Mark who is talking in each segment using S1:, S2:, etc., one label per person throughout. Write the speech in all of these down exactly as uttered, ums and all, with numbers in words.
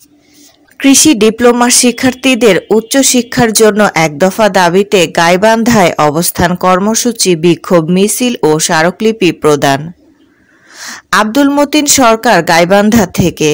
S1: কৃষি ডিপ্লোমার শিক্ষার্থীদের উচ্চশিক্ষার জন্য এক দফা দাবিতে গাইবান্ধায় অবস্থান কর্মসূচি, বিক্ষোভ মিছিল ও স্মারকলিপি প্রদান। আব্দুল মতিন সরকার, গাইবান্ধা থেকে।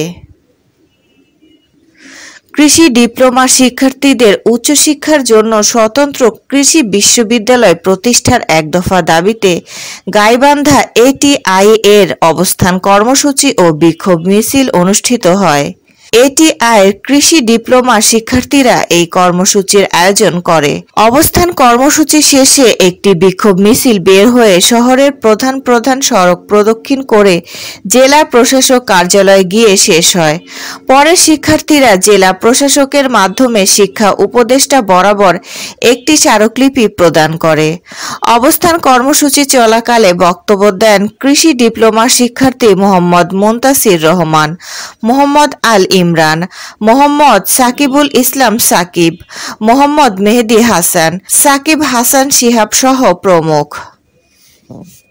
S1: কৃষি ডিপ্লোমার শিক্ষার্থীদের উচ্চশিক্ষার জন্য স্বতন্ত্র কৃষি বিশ্ববিদ্যালয় প্রতিষ্ঠার এক দফা দাবিতে গাইবান্ধা এটিআই এর অবস্থান কর্মসূচি ও বিক্ষোভ মিছিল অনুষ্ঠিত হয়। এটিআইয়ের কৃষি ডিপ্লোমা শিক্ষার্থীরা এই কর্মসূচির আয়োজন করে। অবস্থান কর্মসূচি শেষে একটি বিক্ষোভ মিছিল বের হয়ে শহরের প্রধান প্রধান সড়ক প্রদক্ষিণ করে জেলা প্রশাসক কার্যালয়ে গিয়ে শেষ হয়। পরে শিক্ষার্থীরা জেলা প্রশাসকের মাধ্যমে শিক্ষা উপদেষ্টা বরাবর একটি স্মারকলিপি প্রদান করে। অবস্থান কর্মসূচি চলাকালে বক্তব্য দেন কৃষি ডিপ্লোমার শিক্ষার্থী মোহাম্মদ মুনতাসির রহমান, মোহাম্মদ আল ইমরান, মোহাম্মদ সাকিবুল ইসলাম সাকিব, মোহাম্মদ মেহেদি হাসান, সাকিব হাসান শিহাব সহ প্রমুখ।